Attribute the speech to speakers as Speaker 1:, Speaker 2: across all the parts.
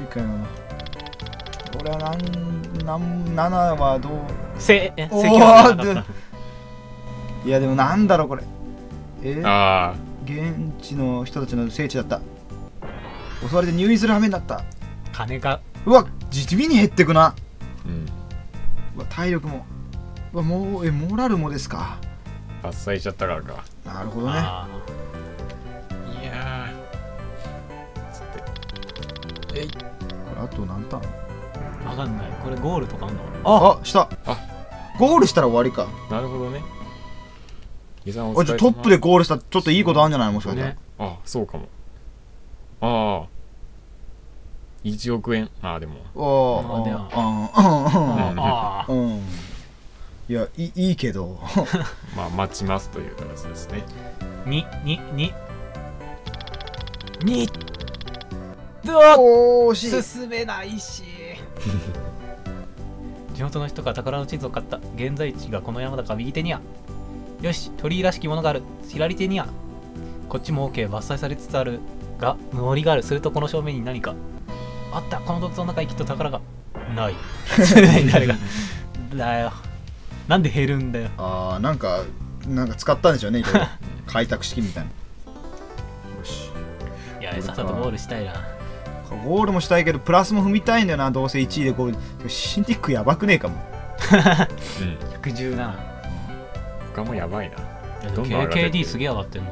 Speaker 1: かよ。俺は7はどう
Speaker 2: 関
Speaker 1: お
Speaker 2: はなかった。
Speaker 1: いやでもなんだろうこれ。
Speaker 3: あ
Speaker 1: 現地の人たちの聖地だった。襲われて入院する羽目になった。
Speaker 2: 金が
Speaker 1: うわ地味に減ってくな。
Speaker 3: あ、うん。
Speaker 1: うわ体力も。うわもうモラルもですか。
Speaker 3: 伐採しちゃったからか。
Speaker 1: なるほどね。
Speaker 2: あ
Speaker 3: いやー。つって。
Speaker 1: これあと何ターン？
Speaker 2: ーわかんない。これゴールとかあんの？
Speaker 1: あした。
Speaker 3: あ
Speaker 1: ゴールしたら終わりか。
Speaker 3: なるほどね。ヒゲさんお
Speaker 1: あ、
Speaker 3: 疲れ様。
Speaker 1: トップでゴールしたらちょっといいことあるんじゃないもしかしたら。
Speaker 2: ね。
Speaker 3: あ、そうかも。ああ。1億円。ああ、でも。
Speaker 1: お
Speaker 2: では
Speaker 1: あ
Speaker 2: ああ。
Speaker 1: うん。いやいいけど。
Speaker 3: まあ、待ちますという形ですね。
Speaker 2: にうわ
Speaker 1: おー惜しい。
Speaker 2: 進めないし。地元の人が宝の地図を買った。現在地がこの山だから右手には。よし、鳥居らしきものがある。左手には。こっちも OK。伐採されつつあるが森がある。するとこの正面に何かあった。この洞窟の中にきっと宝がない。誰がだよ。なんで減るんだよ。
Speaker 1: ああなんか使ったんでしょうねいろいろ。開拓式みたいな。よし。
Speaker 2: いや、さっさとゴールしたいな。
Speaker 1: ゴールもしたいけどプラスも踏みたいんだよな。どうせ1位でゴール。シンディックやばくねえかも。
Speaker 3: うん。
Speaker 2: 117。
Speaker 3: 他もやばいな。
Speaker 2: いや
Speaker 3: どんどん上がってる
Speaker 2: KKD すげえ上がってんの。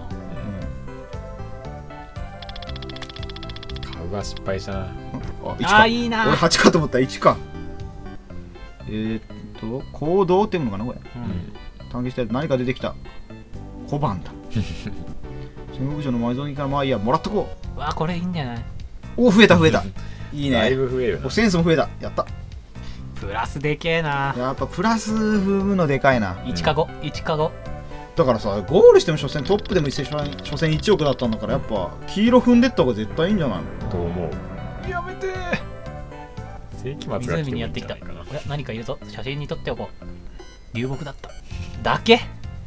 Speaker 3: 株は失敗したな。
Speaker 1: あ1か。
Speaker 2: いいな。
Speaker 1: 俺8かと思ったら1か。行動っていうのかなこれ。探検したら何か出てきた。小判だ。戦国城の埋蔵金からまあいいやもらっとこう。
Speaker 2: うわ、これいいんじゃない？
Speaker 1: お増えたいい
Speaker 3: だい
Speaker 1: ね。
Speaker 3: ぶ増えるな
Speaker 1: お。センスも増えた。やった。
Speaker 2: プラスでけえな。
Speaker 1: やっぱプラス踏むのでかいな。
Speaker 2: 1か5。
Speaker 1: だからさゴールしても所詮トップでも所詮1億だったんだからやっぱ黄色踏んでった方が絶対いいんじゃないの。
Speaker 3: と思う。
Speaker 1: やめて
Speaker 3: 世紀末が来てもいいんじゃないかな。
Speaker 2: 湖にやってきた。おや、何かいるぞ。写真に撮っておこう。流木だった。だけ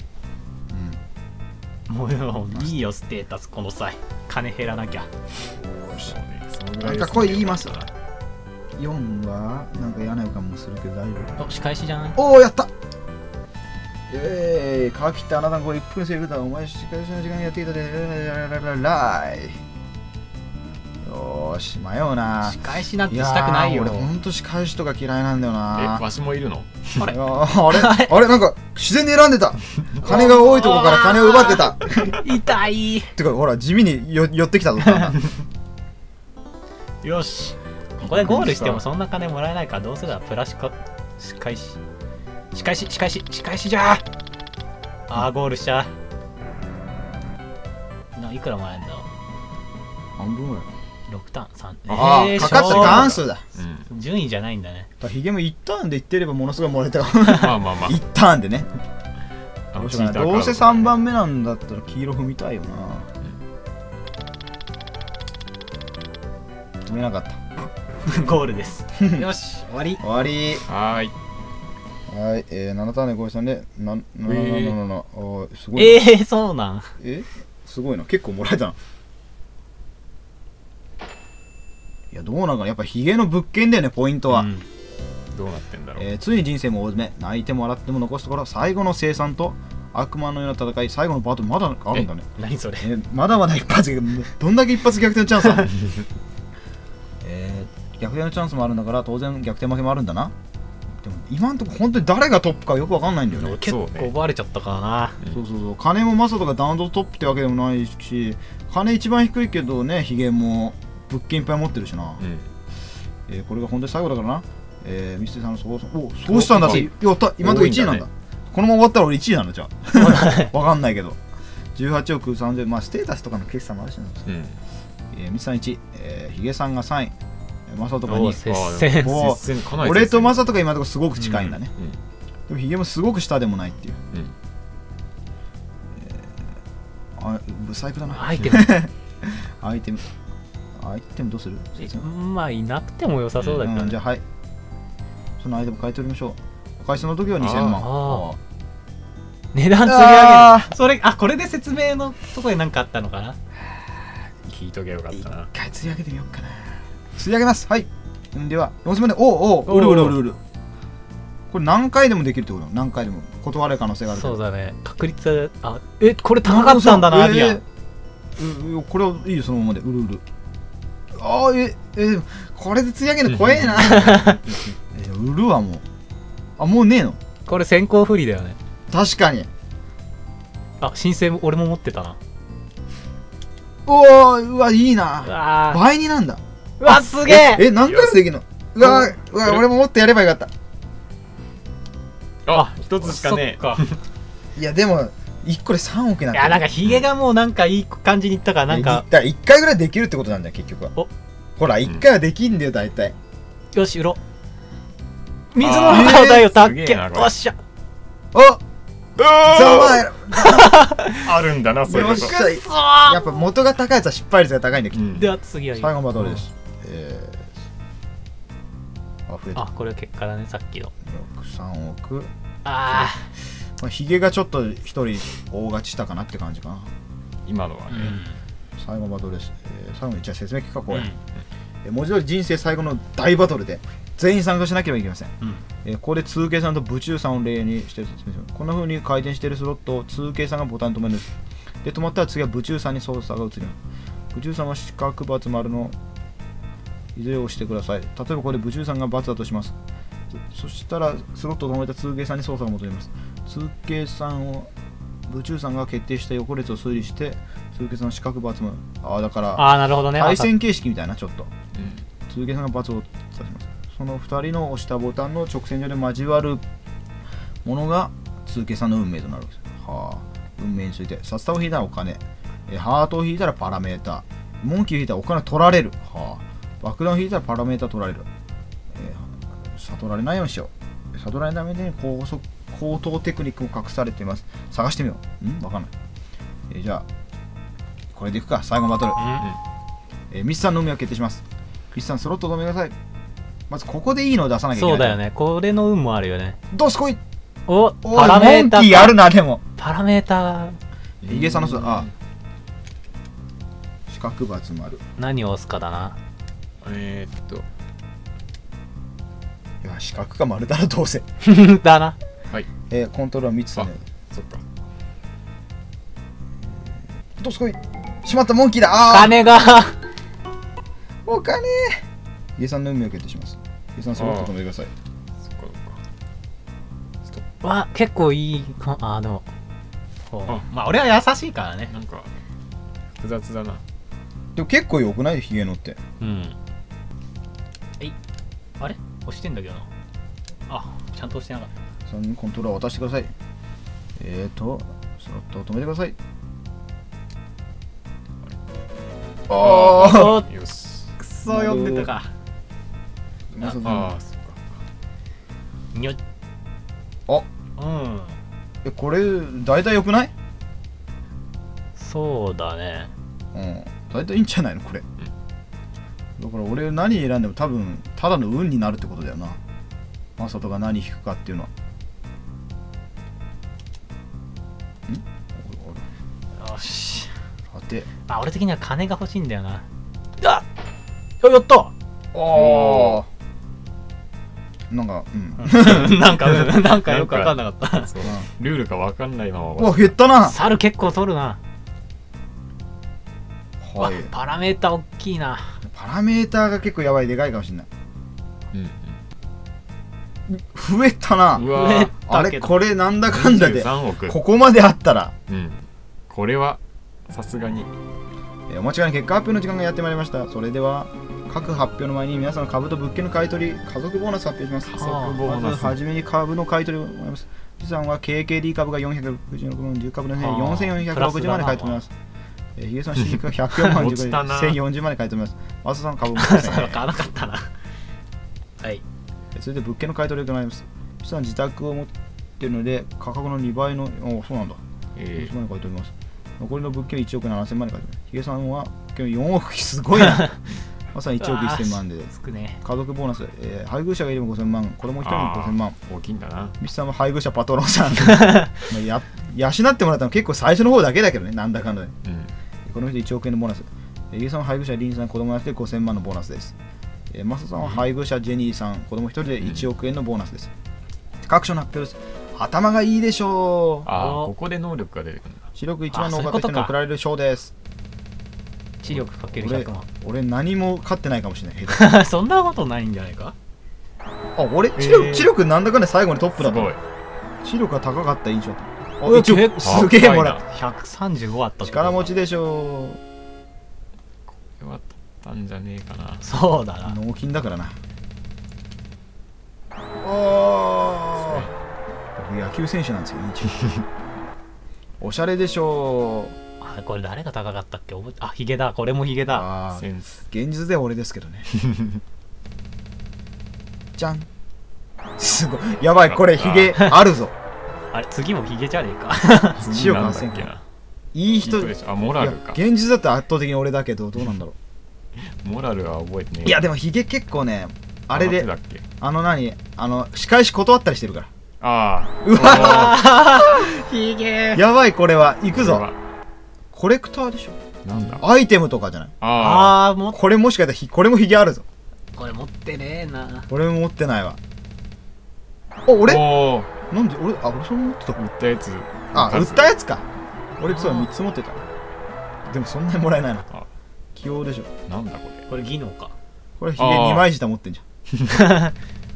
Speaker 2: もういいよ、ステータスこの際。金減らなきゃ。
Speaker 3: そうね、そのぐら
Speaker 1: ないん
Speaker 3: です
Speaker 1: か声言います。4はなんか嫌な予感もするけど大丈夫。
Speaker 2: お、仕返しじゃない？
Speaker 1: おおやった。川切ってあなたのこれ1分セーブだ。お前仕返しの時間にやっていたでライ。よーし迷うな。
Speaker 2: 仕返しなんてしたくないよ。
Speaker 1: 俺ほんと仕返しとか嫌いなんだよな。
Speaker 3: わしもいるの？
Speaker 2: あれ
Speaker 1: あれなんか自然に選んでた。金が多いとこから金を奪ってた。
Speaker 2: 痛い。
Speaker 1: てかほら地味に寄ってきたぞ。
Speaker 2: よし。ここでゴールしてもそんな金もらえないから、どうせだプラスか仕返しじゃあ。ゴールした。いくらもらえるんだろう。
Speaker 1: 半分ぐらい。
Speaker 2: 6ターン3。
Speaker 1: かかってる関数だ。
Speaker 2: 順位じゃないんだね。
Speaker 1: ヒゲも1ターンでいってればものすごいもらえた。
Speaker 3: まあまあまあ。
Speaker 1: 1ターンでね。
Speaker 3: あの
Speaker 1: どうせ3番目なんだったら黄色踏みたいよな。止めなかった。
Speaker 2: ゴールです。よし、終わり。
Speaker 1: 終わり。
Speaker 3: はーい。
Speaker 1: はい、7ターンでゴールしたんで、すごい。
Speaker 2: そうなん。
Speaker 1: すごいな。結構もらえたな。いや、どうなんかな。やっぱヒゲの物件だよね、ポイントは。
Speaker 3: どうなってんだろう。
Speaker 1: ついに人生も大詰め。泣いても笑っても残すところ、最後の生産と悪魔のような戦い、最後のバトル、まだあるんだね。
Speaker 2: 何それ。
Speaker 1: まだまだ一発、どんだけ一発逆転のチャンスある。逆転のチャンスもあるんだから、当然逆転負けもあるんだな。でも今んとこ本当に誰がトップかよくわかんないんだよね。
Speaker 2: 結構奪われちゃったからな。
Speaker 1: そう金もマサとかダウンロードトップってわけでもないし、金一番低いけどね、ヒゲも物件いっぱい持ってるしな。これが本当に最後だからな。ミステさんのそうしたんだって。やった、今のところ1位なんだ。このまま終わったら俺1位なんだ。じゃあわかんないけど18億3000、まあステータスとかの決算もあるしな。ミスさん1位、ヒゲさんが3位、マサとか2位。俺とマサとか今のところすごく近いんだね。でもヒゲもすごく下でもないっていう。ブサイクだな。
Speaker 2: アイテム
Speaker 1: アイテムどうする？
Speaker 2: まあいなくても良さそうだけど。
Speaker 1: じゃあはい、そのアイテム変えておりましょう。回数の時は2000万。
Speaker 2: 値段釣り上げる。それこれで説明のところに何かあったのかな。
Speaker 3: 聞いとけばよかったな。
Speaker 1: 一回釣り上げてみようかな。 吸い上げます。はい。では4000万で、おう、うる。これ何回でもできるってこと？何回でも断れる可能性がある。
Speaker 2: そうだね。確率は、これ高かったんだな、リアン。
Speaker 1: これはいいよ、そのままで。うる。これで釣り上げるの怖えな。うるはもう。もうねえの？
Speaker 2: これ先行不利だよね。
Speaker 1: 確かに。
Speaker 2: 申請俺も持ってたな。
Speaker 1: うわ、いいな。倍になんだ。
Speaker 2: うわ、すげえ。
Speaker 1: 何回もできるの？うわ、俺ももっとやればよかった。
Speaker 3: 一つしかね
Speaker 1: え。いや、でも、1個で3億になってる。
Speaker 2: いや、なんかヒゲがもうなんかいい感じにいったから、なんか。
Speaker 1: 1回ぐらいできるってことなんだよ、結局は。ほら、1回はできんだよ、大体。
Speaker 2: よし、売ろう。水の中だよ、たっけ。おっしゃ。
Speaker 3: あるんだな、それこそ。
Speaker 1: やっぱ元が高いやつは失敗率が高いんだけど。
Speaker 2: では次は
Speaker 1: 最後のバトルです。増えた。
Speaker 2: これ結果だね、さっきの。
Speaker 1: 3億。ヒゲがちょっと1人大勝ちしたかなって感じかな。
Speaker 3: 今のはね。
Speaker 1: 最後のバトルです。最後にじゃあ説明聞くか、これ。文字通り人生最後の大バトルで全員参加しなければいけません。ここで通計さんと武中さんを例にして説明します。こんな風に回転しているスロットを通計さんがボタンで止めるんです。で、止まったら次は武中さんに操作が移ります。武中さんは四角×丸のいずれを押してください。例えばここで武中さんが×だとします。そしたらスロットを止めた通計さんに操作が戻ります。通計さんを武中さんが決定した横列を推理して通計さんの四角×丸。だから
Speaker 2: なるほどね。
Speaker 1: 対戦形式みたいな、ちょっと。通計さんが×を指します。その2人の押したボタンの直線上で交わるものが通計さんの運命となるわけです。運命について、札束を引いたらお金、ハートを引いたらパラメータ、モンキーを引いたらお金取られる、爆弾を引いたらパラメータ取られる、悟られないようにしよう。悟られないために高等テクニックも隠されています。探してみよう。わかんない。じゃあこれでいくか。最後のバトル、ミスさんの運命を決定します。ミスさん、スロットを止めてください。まずここでいいのを出さなきゃいけない。
Speaker 2: そうだよね。これの運もあるよね。
Speaker 1: どうすこい。
Speaker 2: パラメータ
Speaker 1: モンキーあるな。でも
Speaker 2: パラメータ
Speaker 1: ヒゲさんの四角×丸。
Speaker 2: 何を押すかだな。
Speaker 1: いや、四角か丸だろ、どうせ。
Speaker 2: だな。
Speaker 3: はい。
Speaker 1: コントロールは3つだね。
Speaker 3: そっか。
Speaker 1: どうすこい。しまった、モンキーだ。
Speaker 2: 金が
Speaker 1: お金。ヒゲさんの運命を決定します。ヒゲさん、スロット止めてください。
Speaker 2: 結構いい。でもまあ俺は優しいからね。
Speaker 3: なんか複雑だな。
Speaker 1: でも結構良くない？ヒゲのって。
Speaker 2: あれ押してんだけどな。ちゃんと押してなかった。
Speaker 1: そのコントローラー渡してください。スロットを止めてください。
Speaker 3: よし。
Speaker 2: くそ読んでたか。
Speaker 3: そっか。
Speaker 2: にょっ。
Speaker 1: これ大体良くない？
Speaker 2: そうだね。
Speaker 1: 大体いいんじゃないのこれ。だから俺何選んでも多分ただの運になるってことだよな。マサトが何引くかっていうのは。
Speaker 2: よし。
Speaker 1: さて、
Speaker 2: 俺的には金が欲しいんだよな。やった
Speaker 1: なんか
Speaker 2: なんかよく分かんなかった。
Speaker 3: ルールが分かんないまま。
Speaker 1: 減ったな。
Speaker 2: 猿結構取るな。
Speaker 1: はい。
Speaker 2: パラメータ大きいな。
Speaker 1: パラメータが結構やばい、でかいかもしれない。増えたな。あれ、これなんだかんだでここまであったら、
Speaker 3: これはさすがに。
Speaker 1: お待ちかね、結果発表の時間がやってまいりました。それでは各発表の前に皆さんの株と物件の買い取り、家族ボーナス発表します。まずはじめに株の買い取りを行います。資産は KKD 株が466万、10株の4460万で買い取ります。ヒゲさん新規が104万1040万で買い取ります。マサさん株も買わ
Speaker 2: なかったな。はい。
Speaker 1: それで物件の買い取りを行います。資産自宅を持っているので価格の2倍の、そうなんだ。1万で買い取ります。残りの物件は1億7000万で買い取ります。ヒゲさんは4億、すごいな。まさに1億1000万で。家族ボーナス、配偶者がいれば5000万、子供1人に5000万。
Speaker 3: 大きいんだな。
Speaker 1: ミスさんは配偶者パトロンさん。養ってもらったの結構最初の方だけだけどね、なんだかんだで。この人1億円のボーナス。ヒゲさんは配偶者リンさん、子供がして5000万のボーナスです。 マサさんは配偶者ジェニーさん、子供1人で1億円のボーナスです。各所の発表です。頭がいいでしょう。
Speaker 3: ここで能力が出てくるんだ。
Speaker 1: 視力1万のおかげ人に贈られる賞です。
Speaker 2: 知力かける100万。
Speaker 1: 俺何も勝ってないかもしれない。
Speaker 2: そんなことないんじゃないか。
Speaker 1: 俺知力なんだかんだ最後にトップだった。知力が高かった印象。すげえもらう。
Speaker 2: 135あった。
Speaker 1: 力持ちでしょう。
Speaker 3: これは取ったんじゃねえかな。
Speaker 2: そうだな。
Speaker 1: 納金だからな。僕野球選手なんですよね。おしゃれでしょう。
Speaker 2: これ誰が高かったっけ。ヒゲだ。これもヒゲだ。
Speaker 3: センス。
Speaker 1: 現実では俺ですけどね。じゃん。すごい。やばい、これヒゲあるぞ。
Speaker 2: あれ、次もヒゲじゃねえか。
Speaker 1: 1億8000件。いい人。
Speaker 3: モラルか。
Speaker 1: 現実だって圧倒的に俺だけど、どうなんだろ
Speaker 3: う。モラルは覚えてねえ。
Speaker 1: いや、でもヒゲ結構ね、あれで、仕返し断ったりしてるから。うわ
Speaker 2: ヒゲ
Speaker 1: やばい、これは。行くぞ。コレクターでしょ。
Speaker 3: なんだ
Speaker 1: アイテムとかじゃない。これもしかしたらこれもヒゲあるぞ。
Speaker 2: これ持ってねえな。
Speaker 1: 俺も持ってないわ。俺なんで俺そんな持ってた。
Speaker 3: 売ったやつ。
Speaker 1: 売ったやつか。俺そう3つ持ってた。でもそんなにもらえないな。器用でしょ。
Speaker 3: なんだこれ。
Speaker 2: これ技能か。
Speaker 1: これヒゲ2枚舌持ってんじゃん。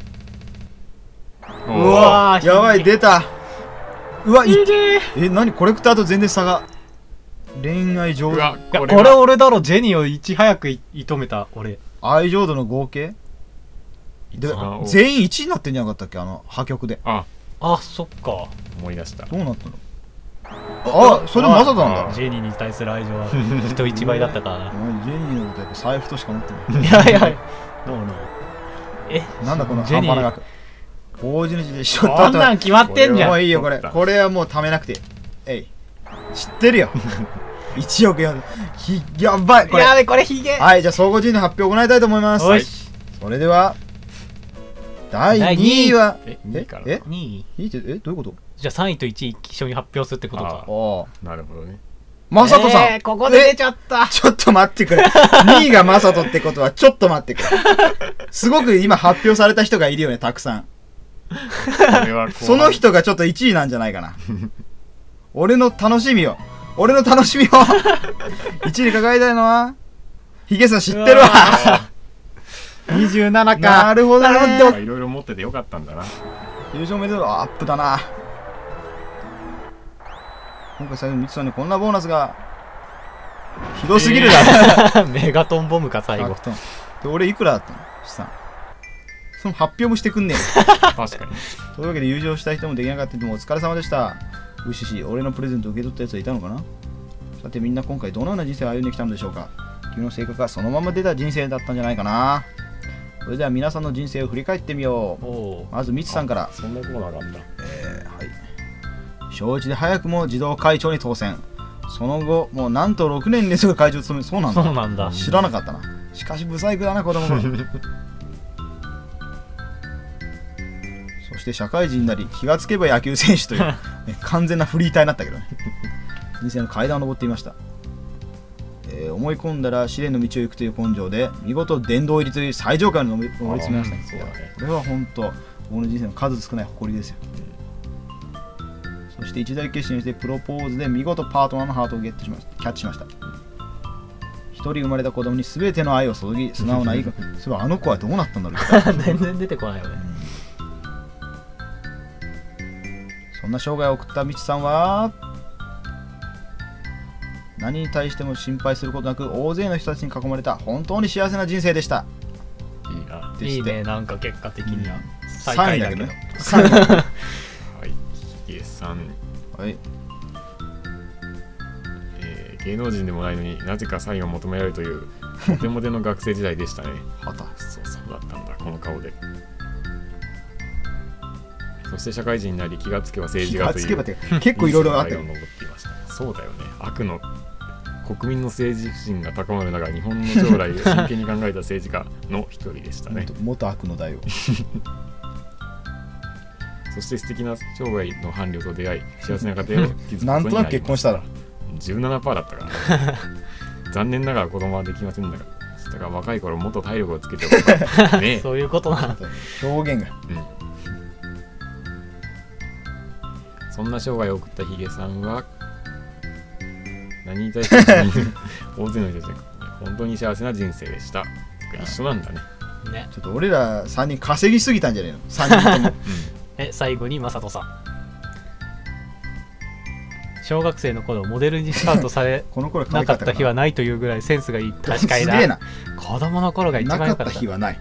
Speaker 1: うわやばい、出た。うわ、何コレクターと全然差が。恋愛上手。
Speaker 2: これ俺だろ。ジェニーをいち早く射止めた俺。
Speaker 1: 愛情度の合計で全員1位になってんじゃなかったっけ、破局で。
Speaker 2: そっか。
Speaker 3: 思い出した。
Speaker 1: どうなったの。それマサトなんだ。
Speaker 2: ジェニーに対する愛情は人1倍だったからな。
Speaker 1: ジェニーのことやっぱ財布としか持ってない。
Speaker 2: いやいやノー
Speaker 1: なんだこの半端な額。大地主でしょ。
Speaker 2: こんなん決まってんじゃん。
Speaker 1: もういいよ、これはもう貯めなくて知ってるよ。1億円。やばい、
Speaker 2: これヒゲ。
Speaker 1: はい、じゃあ総合順位の発表を行いたいと思います。それでは第2位は
Speaker 3: 2位から
Speaker 2: 2位
Speaker 1: ってどういうこと。
Speaker 2: じゃあ3位と1位一緒に発表するってことか。
Speaker 3: なるほどね。
Speaker 1: マサトさん、
Speaker 2: ここで出ちゃった。
Speaker 1: ちょっと待ってくれ。2位がマサトってことはちょっと待ってくれ。すごく今発表された人がいるよね、たくさん。その人がちょっと1位なんじゃないかな。俺の楽しみを1位に輝いたいのはヒゲさん知ってるわ。
Speaker 2: 27か。
Speaker 1: なるほどね。
Speaker 3: いろいろ持っててよかったんだな。
Speaker 1: 優勝メダルアップだな。今回最後にミツさんにこんなボーナスがひどすぎるだろ。
Speaker 2: メガトンボムか最後。
Speaker 1: で俺いくらだったの資産。その発表もしてくんね
Speaker 3: え。確かに。
Speaker 1: というわけで優勝した人もできなかった人もお疲れ様でした。うしし、俺のプレゼント受け取ったやつはいたのかな。さてみんな今回どのような人生を歩んできたのでしょうか。君の性格がそのまま出た人生だったんじゃないかな。それでは皆さんの人生を振り返ってみよう。まずみつさんから。
Speaker 3: そんなコーナーがあるんだ。
Speaker 1: 小1で早くも児童会長に当選。その後もうなんと6年連続会長を務める。そうなんだ。知らなかったな。しかし不細工だな子供頃。そして社会人になり気がつけば野球選手という、完全なフリーターになったけどね。人生の階段を登っていました。思い込んだら試練の道を行くという根性で見事殿堂入りという最上階に上り詰めました。これは本当僕の人生の数少ない誇りですよ。そして一大決心をしてプロポーズで見事パートナーのハートをキャッチしました。一人生まれた子供に全ての愛を注ぎ素直なそういえばあの子はどうなったんだろう。
Speaker 2: 全然出てこないよね。
Speaker 1: そんな生涯を送ったみちさんは何に対しても心配することなく大勢の人たちに囲まれた本当に幸せな人生でした。
Speaker 2: いいね。なんか結果的には
Speaker 1: 3位だけどね。
Speaker 3: はい、ヒゲさん。
Speaker 1: はい。
Speaker 3: 芸能人でもないのになぜかサインを求められるというモテモテの学生時代でしたね。そうだったんだこの顔で。そして社会人になり気がつけば政治がという
Speaker 1: 結構いろいろあって
Speaker 3: そうだよね。悪の国民の政治不信が高まる中日本の将来を真剣に考えた政治家の一人でしたね。
Speaker 1: 元悪の大王。
Speaker 3: そして素敵な生涯の伴侶と出会い幸せな家庭を築くことになりました。
Speaker 1: なんとなく結婚したら
Speaker 3: 17% だったから残念ながら子供はできませんでしだから若い頃もっと体力をつけておくかね。
Speaker 2: そういうことな。
Speaker 1: 表現が
Speaker 3: そんな生涯を送ったヒゲさんは何に対して大勢の人たちが本当に幸せな人生でした。一緒なんだね。
Speaker 2: ね。
Speaker 1: ちょっと俺ら3人稼ぎすぎたんじゃねえの3人とも
Speaker 2: 最後にマサトさん。小学生の頃モデルにスカウトされ
Speaker 1: この頃可
Speaker 2: なかっ
Speaker 1: 愛かった
Speaker 2: た日はないというぐらいセンスがいい。確かにな。
Speaker 1: すげえな。
Speaker 2: 子供の頃が一
Speaker 1: なかった
Speaker 2: 番良かった。
Speaker 1: 日はない。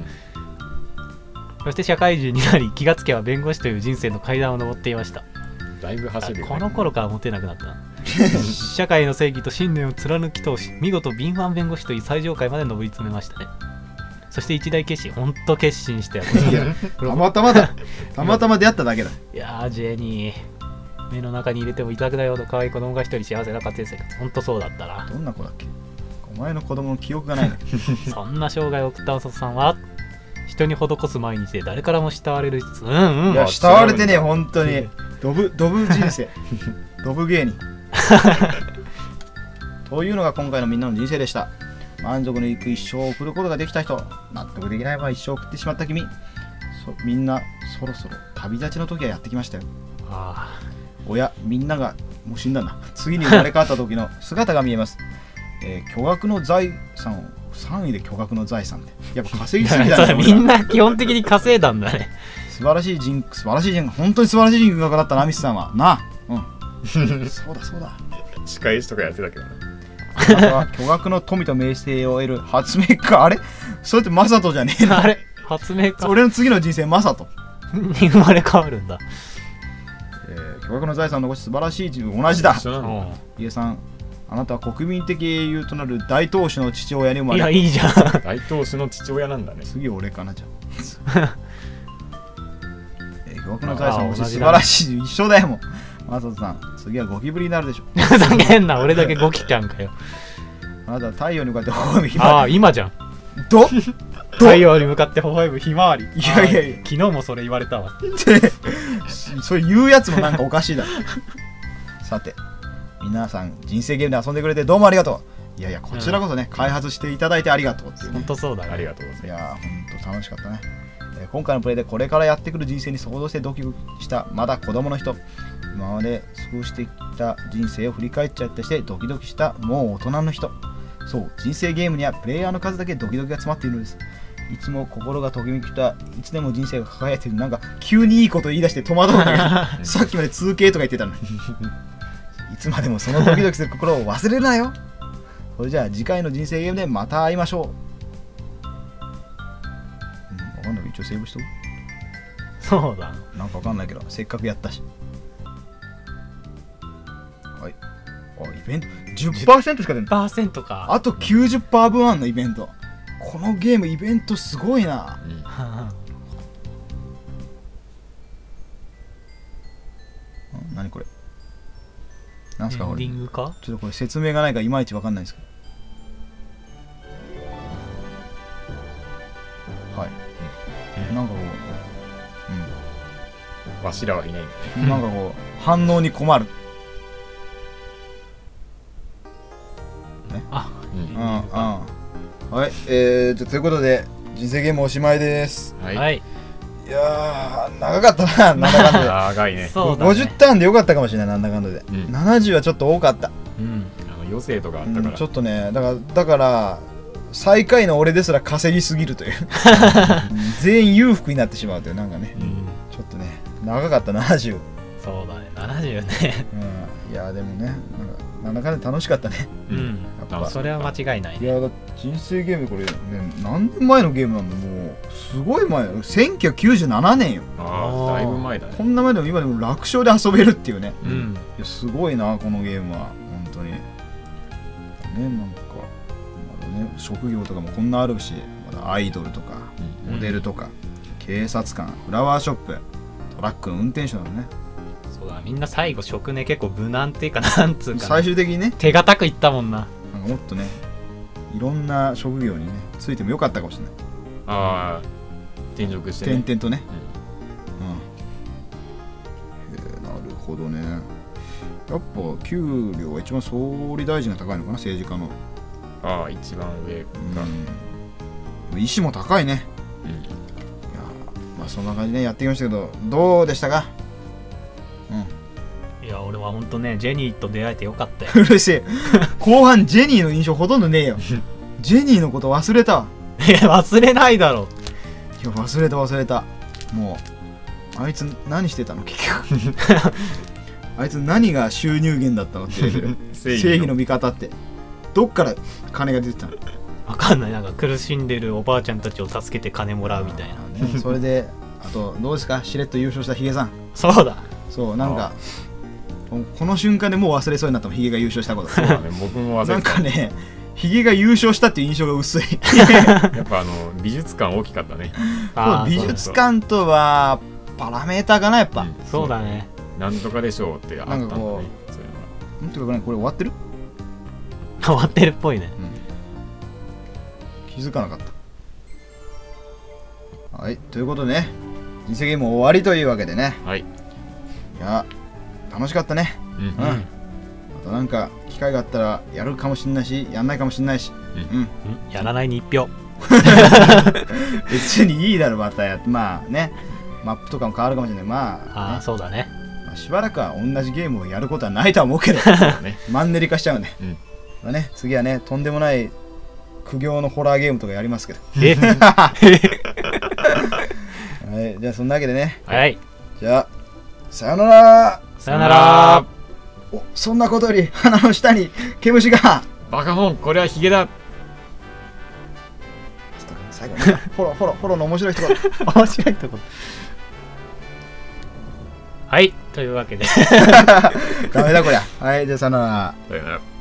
Speaker 2: そして社会人になり気がつけば弁護士という人生の階段を上っていました。
Speaker 3: だいぶ走るよね。
Speaker 2: この頃からモテなくなったな。社会の正義と信念を貫き通し、見事敏腕弁護士という最上階まで上り詰めましたね。そして一大決心、ほんと決心したよ。
Speaker 1: いやたまたまだ。たまたま出会っただけだ。
Speaker 2: いやー、ジェニー、目の中に入れても痛くないほど可愛い子供が一人幸せな家庭生活。ほんとそうだったな。
Speaker 1: どんな子だっけ。お前の子供の記憶がないの。
Speaker 2: そんな生涯を送ったマサトさんは、人に施す毎日で誰からも慕われる。
Speaker 1: いや慕われてね本当に。ドブ人生。ドブ芸人。というのが今回のみんなの人生でした。満足のいく一生を送ることができた人、納得できないまま一生を送ってしまった君、みんなそろそろ旅立ちの時はやってきましたよ。
Speaker 2: あ
Speaker 1: みんながもう死んだんだ。次に生まれ変わった時の姿が見えます。巨額の財産を3位で巨額の財産ってやっぱ稼ぎすぎだね。
Speaker 2: みんな基本的に稼いだんだね。
Speaker 1: 素晴らしい人本当に素晴らしい人格だったなミスさんはな。そうだ。
Speaker 3: 仕返しとかやってたけどね。
Speaker 1: あとは巨額の富と名声を得る発明家。あれそれってマサトじゃねえの。
Speaker 2: あれ発明家。
Speaker 1: 俺の次の人生マサト
Speaker 2: に生まれ変わるんだ。
Speaker 1: 巨額の財産を残し素晴らしい自分同じだ。
Speaker 3: 一緒なの。
Speaker 1: 家さん、あなたは国民的英雄となる大投手の父親に生まれ。
Speaker 2: いや、いいじゃん。
Speaker 3: 大投手の父親なんだね。
Speaker 1: 次俺かなじゃあ。巨額の財産を残し素晴らしい。一緒だよもう。マサトさん、次はゴキブリになるでしょ。
Speaker 2: ふざけんな、俺だけゴキちゃんかよ。
Speaker 1: あなたは太陽に向かって微笑むひま
Speaker 2: ああ、
Speaker 1: わり。
Speaker 2: 今じゃん。太陽に向かって微笑むひまわり。
Speaker 1: いや
Speaker 2: 昨日もそれ言われたわ。
Speaker 1: それ言うやつもなんかおかしいだろ。さて、皆さん人生ゲームで遊んでくれてどうもありがとう。いやこちらこそね、開発していただいてありがとうっていうね。
Speaker 2: ほんとそうだね。
Speaker 3: ありがとうございます。
Speaker 1: いやほんと楽しかったね。今回のプレイでこれからやってくる人生に想像してドキドキしたまだ子供の人、今まで過ごしてきた人生を振り返っちゃってしてドキドキしたもう大人の人。そう、人生ゲームにはプレイヤーの数だけドキドキが詰まっているのです。いつも心がときめきた、いつでも人生が輝いている。なんか急にいいこと言い出して戸惑うんだけどさっきまで 2K とか言ってたのにいつまでもそのドキドキする心を忘れるなよ。それじゃあ次回の人生ゲームでまた会いましょう。わかんないけど一応セーブしとく。
Speaker 2: そうだ。
Speaker 1: なんかわかんないけどせっかくやったし。はい。イベント 10% しか出ない。
Speaker 2: 10% か。
Speaker 1: あと 90% 分あんのイベント。このゲームイベントすごいな。何これ。なんすかこれ。
Speaker 2: エンディングか。
Speaker 1: ちょっとこれ説明がないからいまいちわかんないですけど。はい。なんかこう、
Speaker 3: わしらはいないんだね。
Speaker 1: なんかこう反応に困る。はい、じゃということで人生ゲームおしまいです。
Speaker 2: はい。
Speaker 1: いやー長かったな、なんだかんだで。
Speaker 3: 長いね。
Speaker 2: そうだね。
Speaker 1: 50ターンでよかったかもしれない、なんだかんだで。70はちょっと多かった。
Speaker 3: 余生とかあったから。
Speaker 1: ちょっとね、だから最下位の俺ですら稼ぎすぎるという全員裕福になってしまうという、なんかね、ちょっとね長かった70。
Speaker 2: そうだね、70ね。
Speaker 1: いやでもね、なんだかんだ楽しかったね。
Speaker 2: それは間違いない。
Speaker 1: いやだ人生ゲームこれね、何年前のゲームなんだ。もうすごい前、1997年よ。
Speaker 3: ああ、だいぶ前だね。
Speaker 1: こんな前でも今でも楽勝で遊べるっていうね。いやすごいなこのゲームは本当にね。なんかまだね、職業とかもこんなあるし、まだアイドルとかモデルとか警察官、フラワーショップ、トラックの運転手なのね。
Speaker 2: そうだ、みんな最後職ね結構無難っていうか、なんつうか、
Speaker 1: 最終的にね
Speaker 2: 手堅くいったもんな。
Speaker 1: なんかもっとねいろんな職業にねついてもよかったかもしれない。
Speaker 3: ああ、転職してね。
Speaker 1: 転々とね。なるほどね。やっぱ給料は一番総理大臣が高いのかな、政治家の。
Speaker 3: ああ一番上か。
Speaker 1: 石も高いね。
Speaker 3: うん、
Speaker 1: いやまあそんな感じでやってきましたけど、どうでしたか？
Speaker 2: いや俺はほんとねジェニーと出会えてよかったよ。
Speaker 1: うるせえ。後半ジェニーの印象ほとんどねえよ。ジェニーのこと忘れた。
Speaker 2: いや忘れないだろ。
Speaker 1: いや忘れた。もうあいつ何してたの結局。あいつ何が収入源だったのっていう正義の味方ってどっから金が出てたの？
Speaker 2: わかんない。なんか苦しんでるおばあちゃんたちを助けて金もらうみたいな、
Speaker 1: ね、それであとどうですか、しれっと優勝したヒゲさん。
Speaker 2: そうだ。
Speaker 1: そうなんかこの瞬間でもう忘れそうになったもん、ヒゲが優勝したこと。
Speaker 3: そうだね、僕も忘れてた。
Speaker 1: なんかね、ヒゲが優勝したっていう印象が薄い。
Speaker 3: やっぱ美術館大きかったね。
Speaker 1: 美術館とはパラメーターかなやっぱ、
Speaker 2: そうだね。
Speaker 3: なんとかでしょうってあったんだね。それは
Speaker 1: なんていうかね、これ終わってる？
Speaker 2: 終わってるっぽいね、
Speaker 1: 気づかなかった。はい、ということでね、人生ゲーム終わりというわけでね。
Speaker 3: はい。
Speaker 1: いや楽しかったね。あとなんか機会があったらやるかもしれないし、やんないかもしれないし、
Speaker 2: やらないに1票。
Speaker 1: 別にいいだろ、またまあね、マップとかも変わるかもしれない。まあ、
Speaker 2: あそうだね。
Speaker 1: しばらくは同じゲームをやることはないとは思うけど、マンネリ化しちゃうね。次はね、とんでもない苦行のホラーゲームとかやりますけど。はい、じゃあそんなわけでね。
Speaker 2: はい。
Speaker 1: じゃあさよなら。
Speaker 2: さよなら。
Speaker 1: お、そんなことより鼻の下に毛虫が。
Speaker 3: バカモン、これはヒゲだ。
Speaker 1: 最後にフォロの面白いところ。
Speaker 2: 面白いところ。はい、というわけで
Speaker 1: ダメだこりゃ。はい、じゃあさよなら。
Speaker 3: さよなら。